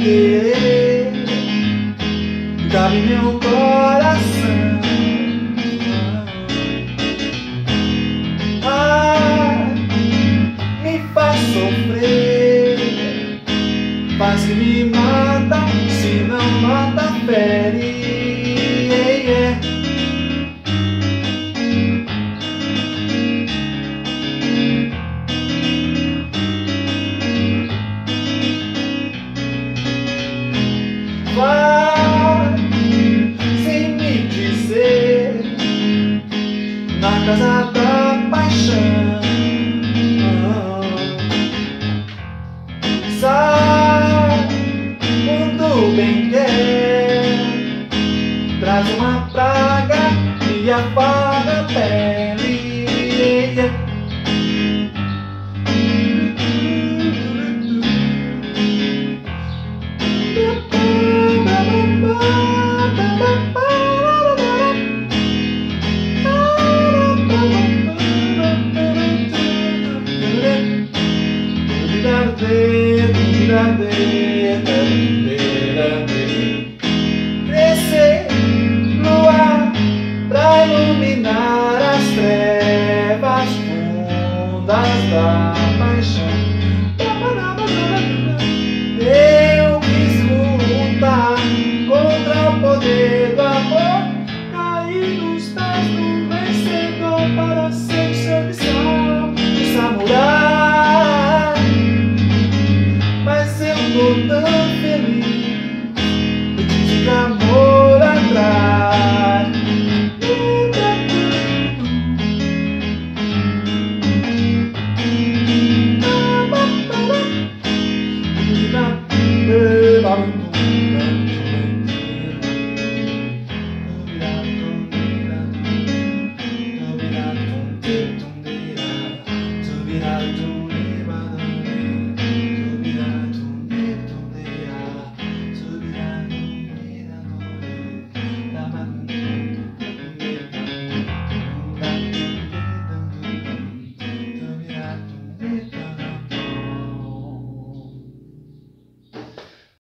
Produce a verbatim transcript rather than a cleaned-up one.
querer cabe meu coração. Ah, me faz sofrer, faz que me mata, se não mata, fere. Yeah, yeah. Vai sem me dizer na casa da paixão. Sai quando bem quer, traz uma praga e apaga a pele.